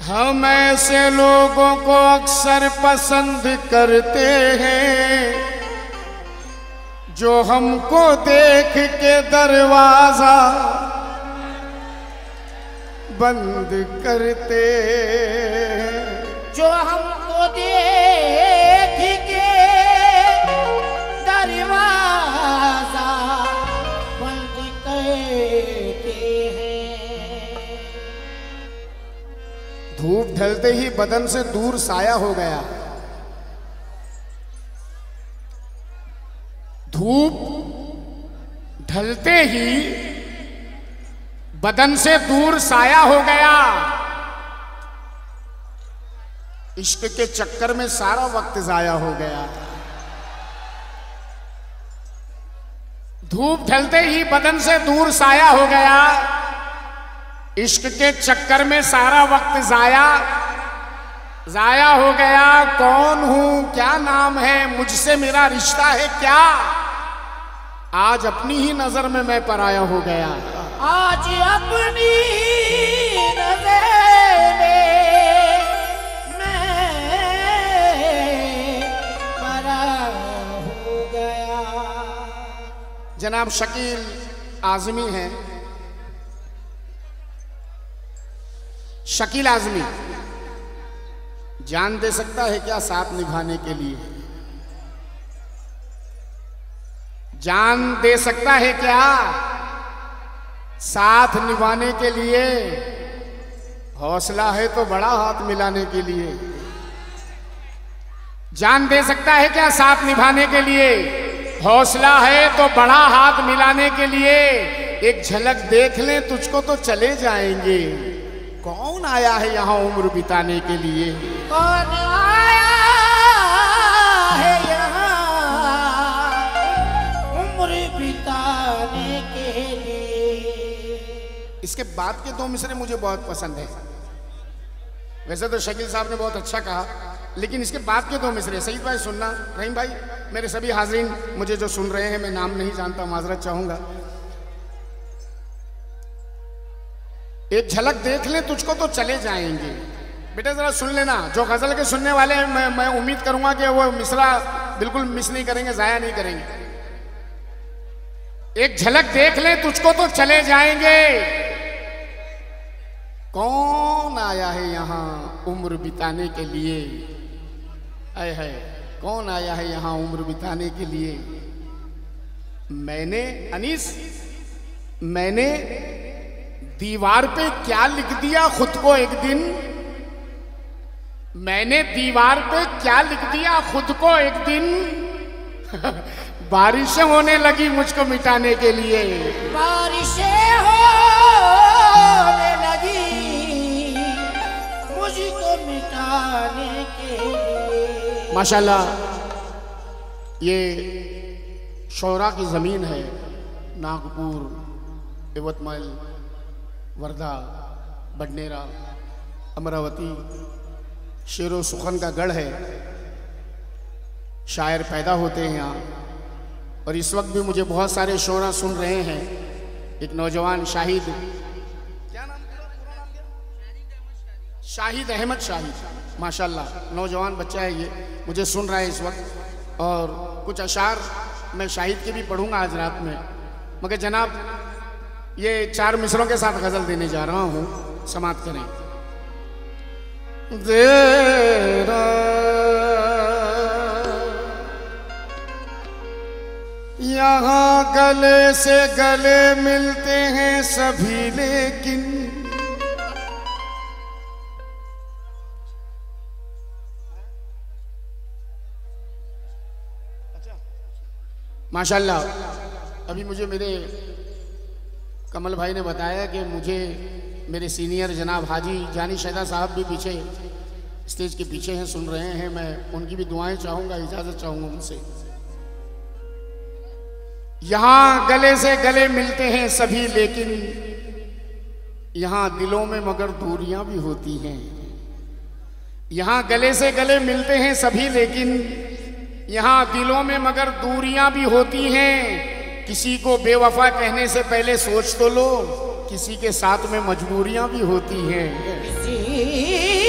हम ऐसे लोगों को अक्सर पसंद करते हैं जो हमको देख के दरवाजा बंद करते हैं, जो हमको देख के दरवाजा बंद करते हैं। धूप ढलते ही बदन से दूर साया हो गया। धूप ढलते ही बदन से दूर साया हो गया। इश्क के चक्कर में सारा वक्त जाया हो गया। धूप ढलते ही बदन से दूर साया हो गया। इश्क के चक्कर में सारा वक्त जाया हो गया। कौन हूं, क्या नाम है, मुझसे मेरा रिश्ता है क्या, आज अपनी ही नजर में मैं पराया हो गया। आज अपनी नजर में मैं पराया हो गया। जनाब शकील आजमी हैं। शकील आजमी जान दे सकता है क्या साथ निभाने के लिए? जान दे सकता है क्या साथ निभाने के लिए? हौसला है तो बड़ा हाथ मिलाने के लिए। जान दे सकता है क्या साथ निभाने के लिए? हौसला है तो बड़ा हाथ मिलाने के लिए। एक झलक देख लें तुझको तो चले जाएंगे। कौन आया है यहाँ उम्र बिताने के लिए? कौन आया है यहाँ उम्र बिताने के लिए? इसके बाद के दो मिसरे मुझे बहुत पसंद है। वैसे तो शकील साहब ने बहुत अच्छा कहा, लेकिन इसके बाद के दो मिसरे सईद भाई सुनना। रहीम भाई, मेरे सभी हाज़रीन मुझे जो सुन रहे हैं, मैं नाम नहीं जानता, माजरत चाहूंगा। एक झलक देख ले तुझको तो चले जाएंगे। बेटा जरा सुन लेना, जो गजल के सुनने वाले हैं, मैं उम्मीद करूंगा कि वो मिसरा बिल्कुल मिस नहीं करेंगे, जाया नहीं करेंगे। एक झलक देख ले तुझको तो चले जाएंगे। कौन आया है यहाँ उम्र बिताने के लिए? आए है, कौन आया है यहाँ उम्र बिताने के लिए? मैंने अनीस, मैंने दीवार पे क्या लिख दिया खुद को एक दिन? मैंने दीवार पे क्या लिख दिया खुद को एक दिन? बारिशें होने लगी मुझको मिटाने के लिए। बारिशें होने लगी मुझको मिटाने के लिए। माशाल्लाह, ये शौरा की ज़मीन है। नागपुर, यवतमाल, वर्धा, बडनेरा, अमरावती शेरो सुखन का गढ़ है। शायर पैदा होते हैं यहाँ। और इस वक्त भी मुझे बहुत सारे शोरा सुन रहे हैं। एक नौजवान शाहिद, क्या नाम क्या? शाहिद अहमद शाहिद, माशाल्लाह नौजवान बच्चा है ये, मुझे सुन रहा है इस वक्त। और कुछ अशार मैं शाहिद के भी पढ़ूंगा आज रात में। मगर जनाब ये 4 मिसरों के साथ गजल देने जा रहा हूं, समाप्त करें। यहाँ गले से गले मिलते हैं सभी, लेकिन माशाल्लाह अभी मुझे मेरे कमल भाई ने बताया कि मुझे मेरे सीनियर जनाब हाजी जानी शहदा साहब भी पीछे स्टेज के पीछे हैं, सुन रहे हैं। मैं उनकी भी दुआएं चाहूँगा, इजाज़त चाहूँगा उनसे। यहाँ गले से गले मिलते हैं सभी, लेकिन यहाँ दिलों में मगर दूरियां भी होती हैं। यहाँ गले से गले मिलते हैं सभी, लेकिन यहाँ दिलों में मगर दूरियां भी होती हैं। किसी को बेवफा कहने से पहले सोच तो लो, किसी के साथ में मजबूरियां भी होती हैं।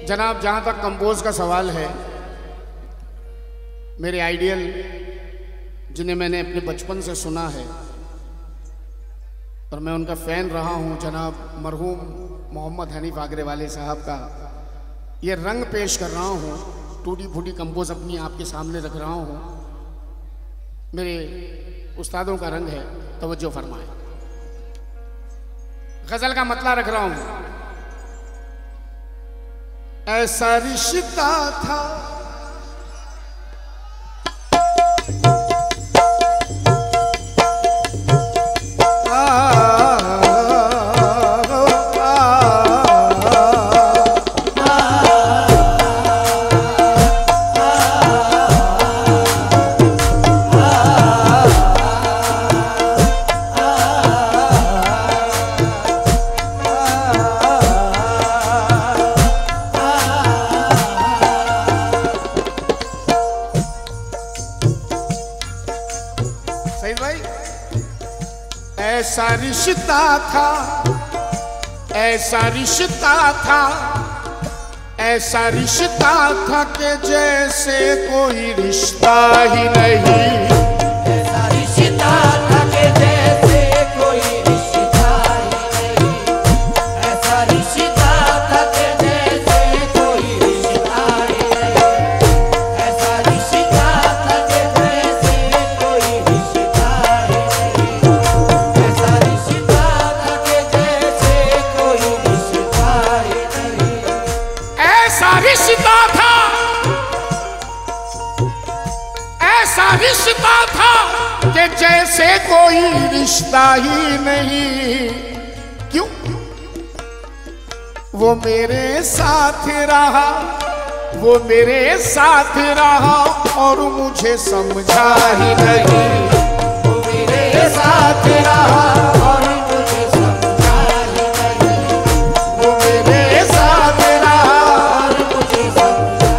जनाब, जहाँ तक कंपोज का सवाल है, मेरे आइडियल जिन्हें मैंने अपने बचपन से सुना है और मैं उनका फ़ैन रहा हूँ, जनाब मरहूम मोहम्मद हनीफ आगरेवाले साहब का ये रंग पेश कर रहा हूँ। टूटी फूटी कंपोज अपनी आपके सामने रख रहा हूँ। मेरे उस्तादों का रंग है, तवज्जो फरमाएं। गज़ल का मतला रख रहा हूँ। ऐसा रिश्ता था ऐसा रिश्ता था कि जैसे कोई रिश्ता ही नहीं। ऐसा रिश्ता था कि जैसे कोई रिश्ता ही नहीं। ऐसा रिश्ता था कि जैसे कोई रिश्ता ही नहीं। ऐसा रिश्ता था कि जैसे कोई रिश्ता ही नहीं। ऐसा रिश्ता था कि जैसे कोई रिश्ता ही नहीं। ऐसा रिश्ता था, ऐसा रिश्ता था कि जैसे कोई रिश्ता ही नहीं। क्यों? वो मेरे साथ रहा, वो मेरे साथ रहा और मुझे समझा ही नहीं। वो मेरे साथ रहा और मुझे समझा ही नहीं। वो मेरे साथ रहा और मुझे समझा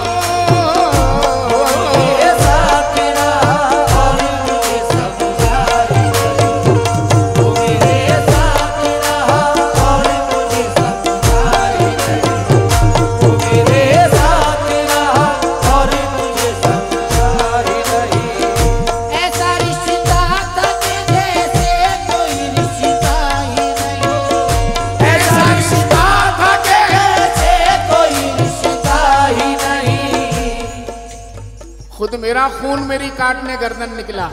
वो मेरे साथ रहा और मुझे समझा ही नहीं। वो मेरे साथ रहा और मुझे समझा ही नहीं। वो मेरे साथ रहा और मुझे समझा ही नहीं। ऐसा रिश्ता था कि जैसे कोई रिश्ता ही नहीं। ऐसा रिश्ता था कि जैसे कोई रिश्ता ही नहीं। खुद मेरा खून मेरी काटने गर्दन निकला।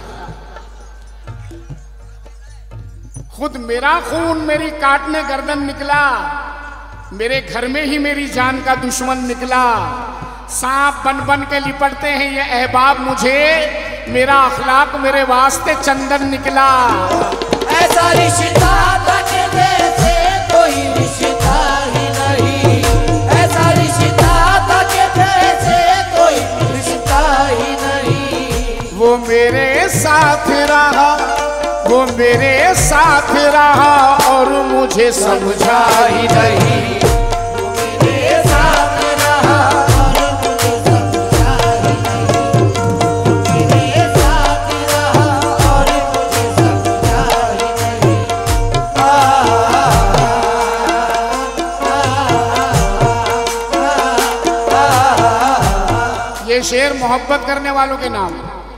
खुद मेरा खून मेरी काटने गर्दन निकला। मेरे घर में ही मेरी जान का दुश्मन निकला। सांप बन बन के लिपटते हैं ये अहबाब मुझे, मेरा अखलाक मेरे वास्ते चंदन निकला। ऐसा रिश्ता था कि जैसे कोई रिश्ता ही नहीं। ऐसा रिश्ता था कि जैसे कोई रिश्ता ही नहीं। वो मेरे साथ रहा, वो मेरे साथ रहा और मुझे समझा ही नहीं। वो मेरे साथ रहा और मुझे समझा ही नहीं। वो मेरे साथ रहा और मुझे समझा ही नहीं। ये शेर मोहब्बत करने वालों के नाम,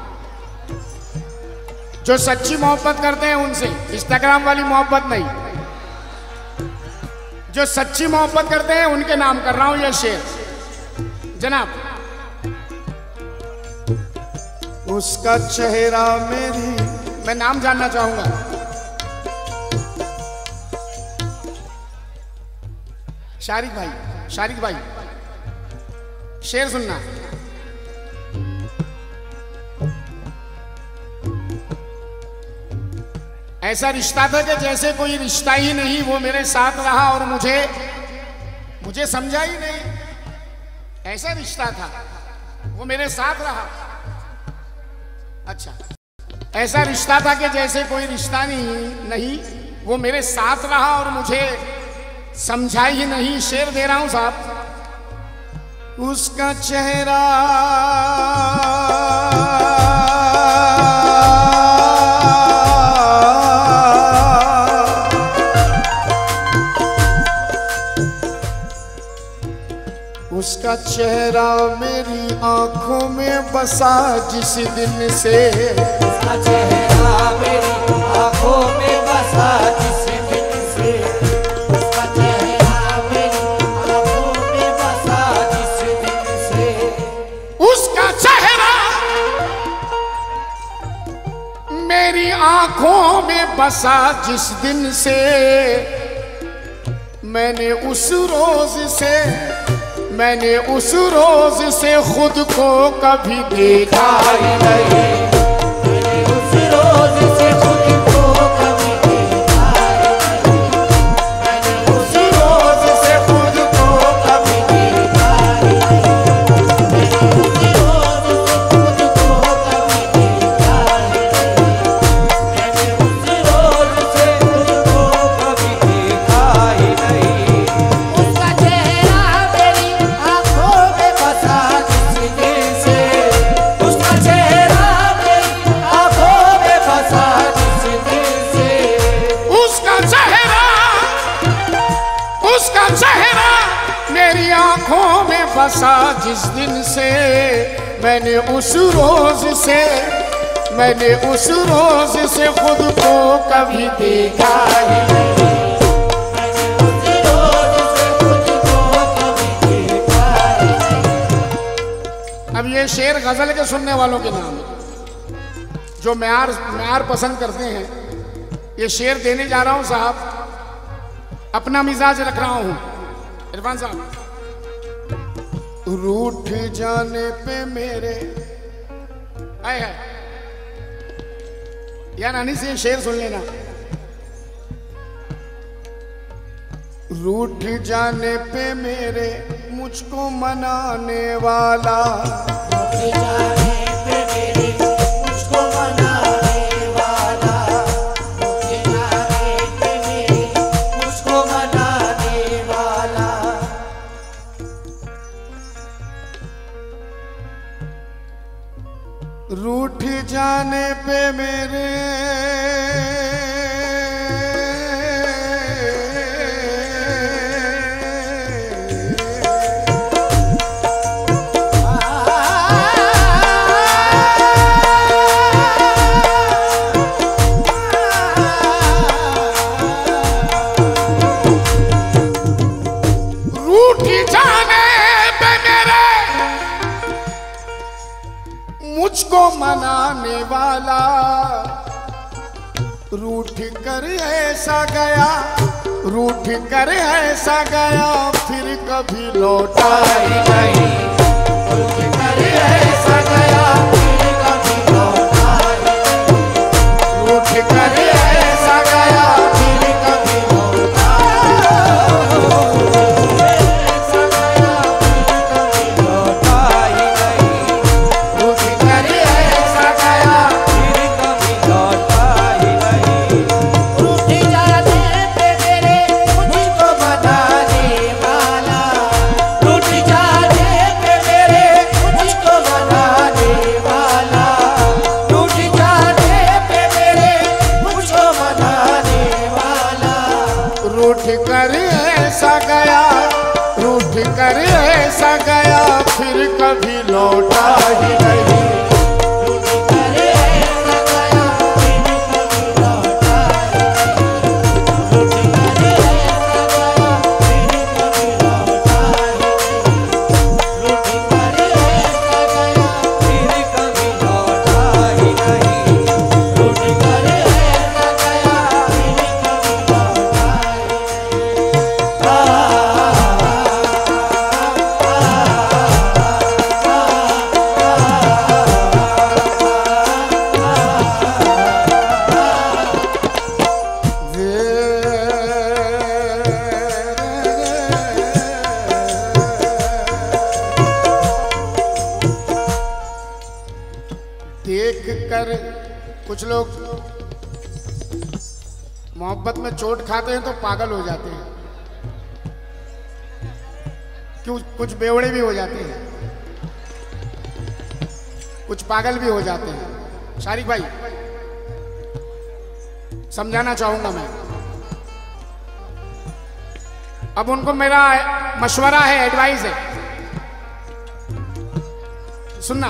जो सच्ची मोहब्बत करते हैं उनसे, इंस्टाग्राम वाली मोहब्बत नहीं, जो सच्ची मोहब्बत करते हैं उनके नाम कर रहा हूं ये शेर। जनाब, उसका चेहरा मेरी, मैं नाम जानना चाहूंगा। शारिक भाई, शारिक भाई, शेर सुनना। ऐसा रिश्ता था कि जैसे कोई रिश्ता ही नहीं। वो मेरे साथ रहा और मुझे समझा ही नहीं। ऐसा रिश्ता था, वो मेरे साथ रहा। अच्छा, ऐसा रिश्ता था कि जैसे कोई रिश्ता नहीं, वो मेरे साथ रहा और मुझे समझा ही नहीं। शेर दे रहा हूं साहब। उसका चेहरा चेहरा मेरी आंखों में बसा जिस दिन से, उसका चेहरा मेरी आंखों में बसा जिस दिन से, उसका चेहरा मेरी आंखों में बसा जिस दिन से, उसका चेहरा मेरी आंखों में बसा जिस दिन से, मैंने उस रोज से खुद को कभी देखा ही नहीं। मैंने उस रोज से खुद को कभी देखा ही नहीं। मैंने उस रोज से खुद को कभी देखा ही नहीं। मैंने उस रोज से खुद को कभी देखा ही नहीं। मैंने उस रोज से खुद को कभी देखा ही नहीं। उसका चेहरा मेरी आंखों में बसा जिस दिन से, उसका चेहरा मेरी आंखों में बसा जिस दिन से, उसका चेहरा मेरी आंखों में बसा जिस दिन से, मैंने उस रोज से खुद को कभी देखा ही नहीं। मैंने उस रोज से खुद को कभी देखा ही नहीं। अब ये शेर गजल के सुनने वालों के नाम है, जो म्यार पसंद करते हैं। ये शेर देने जा रहा हूं साहब, अपना मिजाज रख रहा हूं। इरफान साहब, रूठ जाने पे मेरे आए है या नानी से शेर सुन लेना। रूठ जाने पे मेरे मुझको मनाने वाला, रूठ जाने पे मेरे मुझको मनाने वाला, रूठ जाने पे मेरे मुझको मनाने वाला, रूठ जाने पे मेरे मुझको मनाने वाला, रूठ कर ऐसा गया, रूठ कर ऐसा गया, फिर कभी लौटा ही नहीं। रूठ कर ऐसा गया, फिर कभी लौटा ही नहीं। रूठ कर ऐसा गया, फिर कभी लौटा ऐसा गया, फिर कभी लौटा ही नहीं। रूठ कर ऐसा गया, फिर कभी लौटा ही नहीं। रूठ जाने पे मेरे मुझको मनाने वाला, रूठ जाने पे मेरे मुझको मनाने वाला, रूठ जाने पे मेरे मुझको मनाने वाला, रूठ कर ऐसा गया, रूठ कर ऐसा गया, फिर कभी लौटा ही नहीं। रूठ कर ऐसा गया, फिर कभी लौटा ही नहीं। रूठ कर ऐसा गया, फिर कभी लौटा ही नहीं। रूठ कर ऐसा गया, फिर कभी लौटा ही नहीं। रूठ कर ऐसा गया, फिर कभी लौटा देख कर कुछ लोग मोहब्बत में चोट खाते हैं तो पागल हो जाते हैं, क्यों कुछ बेवड़े भी हो जाते हैं, कुछ पागल भी हो जाते हैं। शारिक भाई, समझाना चाहूंगा मैं। अब उनको मेरा मशवरा है, एडवाइस है, सुनना।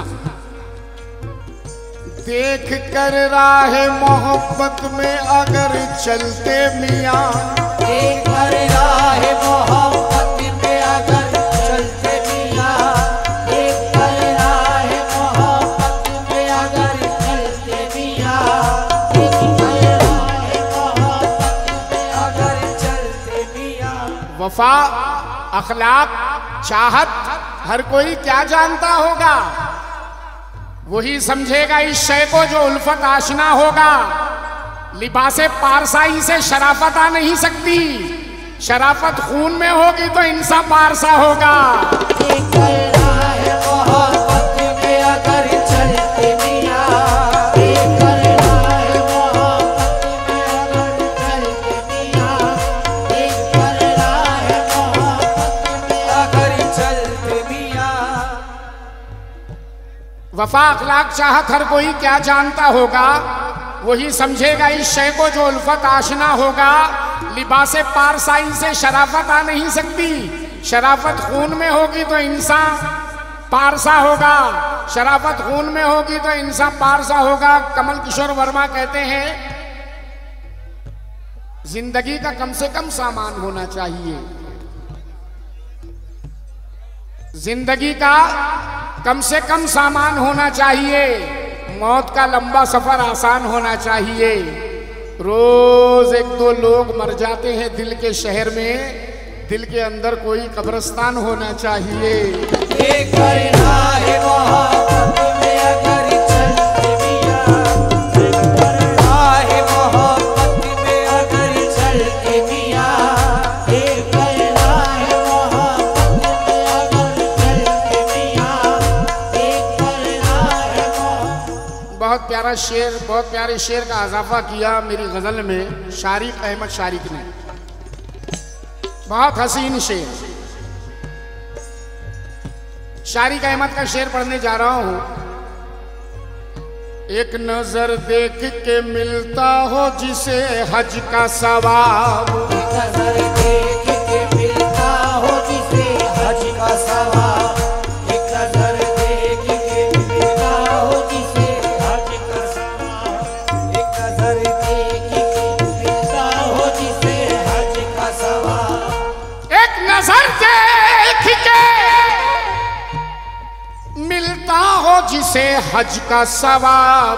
देख कर राह मोहब्बत में अगर चलते मियाँ, देख कर राह मोहब्बत में अगर चलते मियाँ, देख कर राह मोहब्बत में अगर चलते मियाँ, देख कर राह मोहब्बत में अगर चलते मियाँ। वफा, अखलाक, चाहत हर कोई क्या जानता होगा, वही समझेगा इस शय को जो उल्फत आशना होगा। लिबासे पारसाई से शराफत आ नहीं सकती, शराफत खून में होगी तो इंसान पारसा होगा। वफा, अखलाक, चाहत हर कोई क्या जानता होगा, वही समझेगा इस शय को जो उल्फत आशना होगा। लिबासे पारसाई से शराफत आ नहीं सकती, शराफत खून में होगी तो इंसान पारसा होगा, शराफत खून में होगी तो इंसान पारसा होगा। कमल किशोर वर्मा कहते हैं जिंदगी का कम से कम सामान होना चाहिए, जिंदगी का कम से कम सामान होना चाहिए, मौत का लंबा सफर आसान होना चाहिए। रोज एक दो लोग मर जाते हैं दिल के शहर में, दिल के अंदर कोई कब्रिस्तान होना चाहिए। बहुत प्यारे शेर का इजाफा किया मेरी गजल में शारिक अहमद शारिक ने, बहुत हसीन शेर। शारिक अहमद का शेर पढ़ने जा रहा हूं। एक नजर देख के मिलता हो जिसे हज का सवाब, एक नजर देख के मिलता हो जिसे हज का सवाब, एक नजर देख के मिलता हो जिसे हज का सवाब, एक नजर देख के मिलता हो जिसे हज का सवाब। एक नजर देख के मिलता हो जिसे हज का सवाब,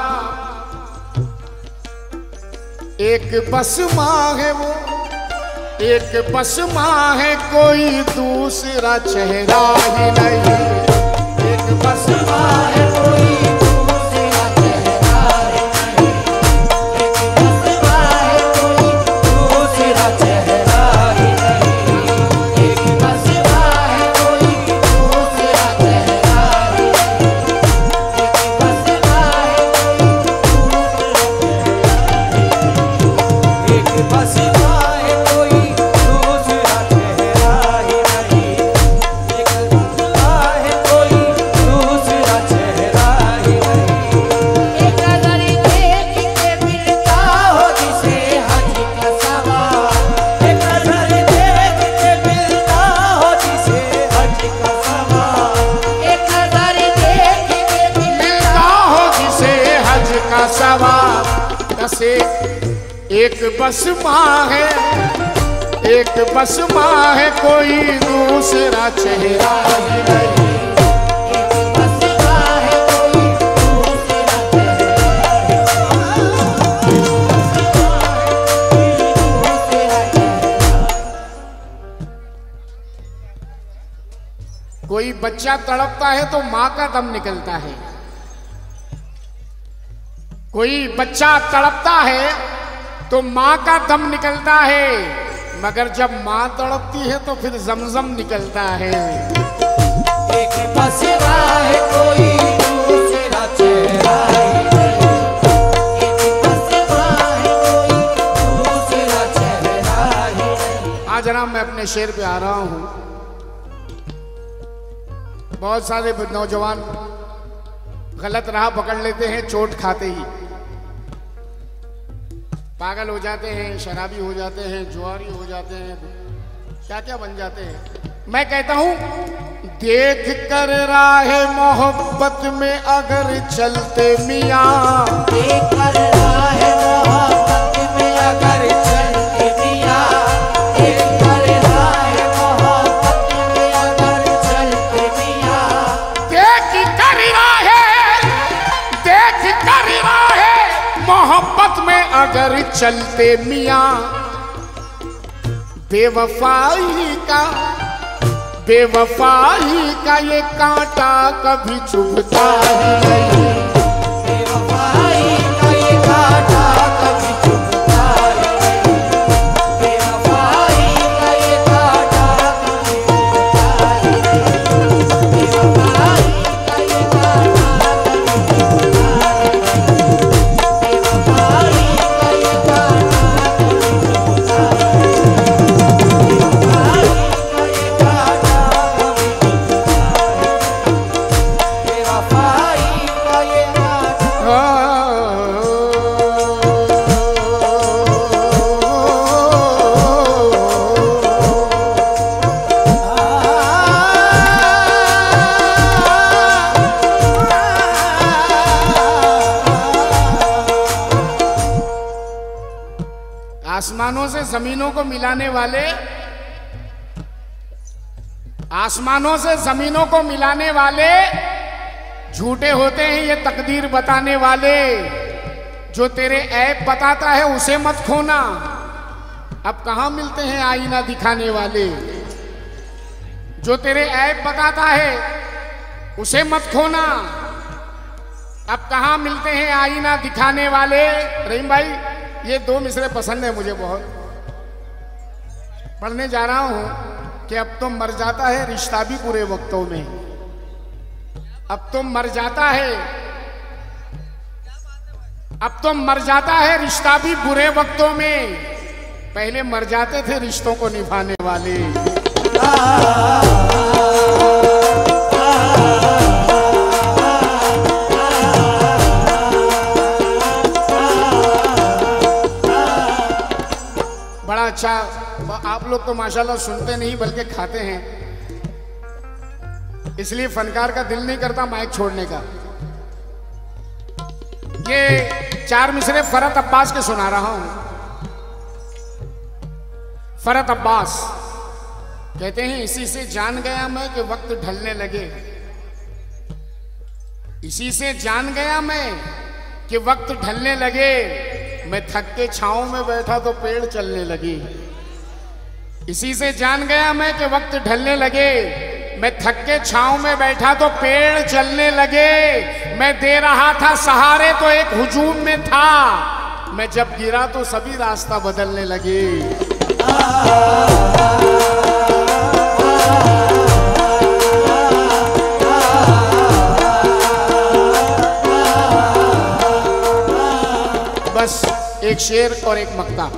एक बस माँ है वो, एक बस माँ है कोई दूसरा चेहरा ही नहीं, एक बस माँ है कोई दूसरा चेहरा है नहीं, एक बस माँ है कोई दूसरा चेहरा है नहीं, एक बस माँ है कोई दूसरा चेहरा है नहीं, एक बस माँ है कोई दूसरा चेहरा है नहीं, एक बस माँ है कोई दूसरा चेहरा है नहीं, एक बस माँ है कोई दूसरा चेहरा है नहीं। एक नजर देख के मिलता हो जिसे हज का सवाब, एक नजर देख के मिलता हो जिसे हज का सवाब, एक नजर देख के मिलता हो जिसे हज का सवाब। ऐसे एक बस माँ है, एक बस माँ है कोई दूसरा चेहरा ही नहीं, एक बस माँ है कोई दूसरा चेहरा है नहीं, एक बस माँ है कोई दूसरा चेहरा। कोई बच्चा तड़पता है तो माँ का दम निकलता है, कोई बच्चा तड़पता है तो माँ का दम निकलता है, मगर जब माँ तड़पती है तो फिर जमजम निकलता है। एक बस माँ है कोई दूसरा चेहरा है नहीं, एक बस माँ है कोई दूसरा चेहरा है नहीं। आज जनाब मैं अपने शेर पे आ रहा हूँ। बहुत सारे नौजवान गलत राह पकड़ लेते हैं चोट खाते ही, पागल हो जाते हैं, शराबी हो जाते हैं, जुआरी हो जाते हैं, क्या क्या बन जाते हैं। मैं कहता हूं देख कर राह मोहब्बत में अगर चलते मियाँ, देख कर राह मोहब्बत में अगर चलते मियाँ, देख कर राह मोहब्बत में अगर चलते मियाँ, देख कर राह मोहब्बत में अगर चलते मियाँ, बेवफाई का ये कांटा कभी चुभता ही नहीं, बेवफाई का ये कांटा कभी चुभता ही नहीं, बेवफाई का ये कांटा कभी चुभता ही नहीं, बेवफाई का ये कांटा कभी चुभता ही नहीं, बेवफाई का ये कांटा कभी चुभता ही नहीं, बेवफाई का ये कांटा कभी बेवफाई का ये आसमानों से जमीनों को मिलाने वाले, आसमानों से जमीनों को मिलाने वाले झूठे होते हैं ये तकदीर बताने वाले। जो तेरे ऐब बताता है उसे मत खोना। अब कहां मिलते हैं आईना दिखाने वाले। जो तेरे ऐब बताता है उसे मत खोना। अब कहां मिलते हैं आईना दिखाने वाले। रहीम भाई ये दो मिसरे पसंद है मुझे बहुत। पढ़ने जा रहा हूं कि अब तो मर जाता है रिश्ता भी बुरे वक्तों में। अब तो मर जाता है, अब तो मर जाता है रिश्ता भी बुरे वक्तों में। पहले मर जाते थे रिश्तों को निभाने वाले। बड़ा अच्छा। आप लोग तो माशाल्लाह सुनते नहीं बल्कि खाते हैं, इसलिए फनकार का दिल नहीं करता माइक छोड़ने का। ये चार मिसरे फरत अब्बास के सुना रहा हूं। फरत अब्बास कहते हैं इसी से जान गया मैं कि वक्त ढलने लगे। इसी से जान गया मैं कि वक्त ढलने लगे। मैं थक के छांव में बैठा तो पेड़ चलने लगी। इसी से जान गया मैं कि वक्त ढलने लगे। मैं थक के छांव में बैठा तो पेड़ चलने लगे। मैं दे रहा था सहारे तो एक हुजूम में था। मैं जब गिरा तो सभी रास्ता बदलने लगे। बस एक शेर और एक मक्ता।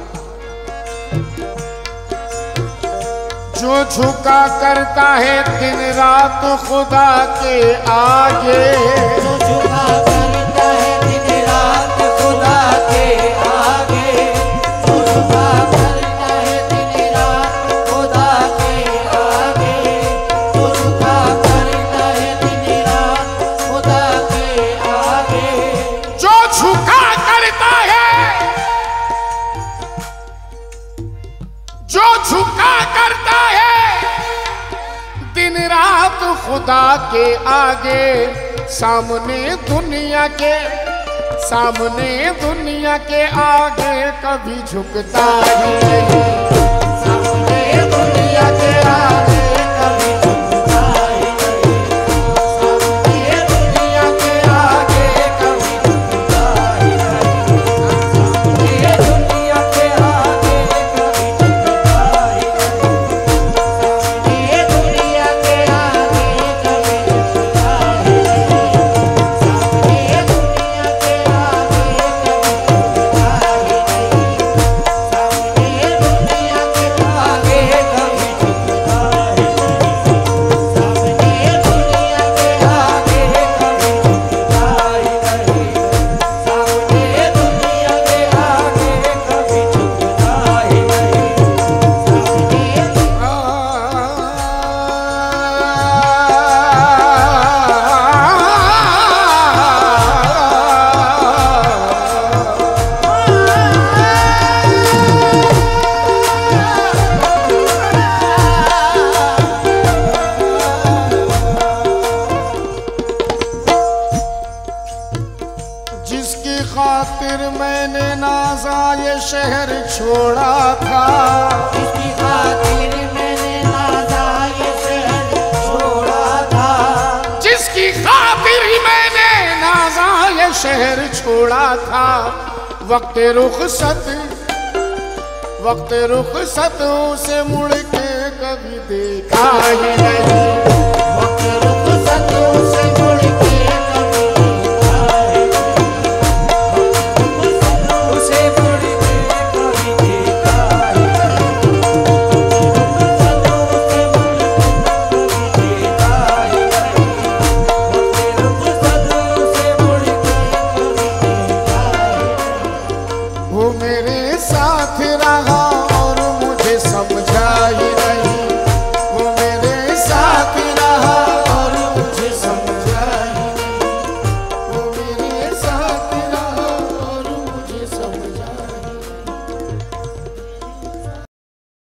जो झुका करता है दिन रात खुदा के आगे, जो झुका करता है दिन रात खुदा के आगे, जो झुका करता है दिन रात खुदा के आगे, जो झुका करता है दिन रात खुदा के आगे, जो झुका करता है, जो झुका करता है दिन रात खुदा के आगे। सामने दुनिया के, सामने दुनिया के आगे कभी झुकता ही नहीं। सामने दुनिया के आगे कभी झुकता ही नहीं। सामने दुनिया के आगे कभी झुकता ही नहीं। सामने दुनिया के आगे कभी झुकता ही नहीं, सामने दुनिया के आगे कभी झुकता ही नहीं, सामने दुनिया के आगे कभी झुकता ही नहीं, सामने दुनिया के आगे कभी झुकता जिसकी खातिर मैंने नाजा ये शहर छोड़ा था, जिसकी खातिर मैंने नाजा ये शहर छोड़ा था, जिसकी खातिर मैंने नाजा ये शहर छोड़ा था। वक्त रुखसत उसे मुड़ के कभी देखा ही नहीं। वक्त रुखसत उसे मुड़ के कभी देखा ही नहीं, उसे मुड़ के कभी देखा ही नहीं, उसे मुड़ के कभी देखा ही नहीं, वक्त रुखसत उसे मुड़ के कभी देखा ही नहीं। वो मेरे साथ रहा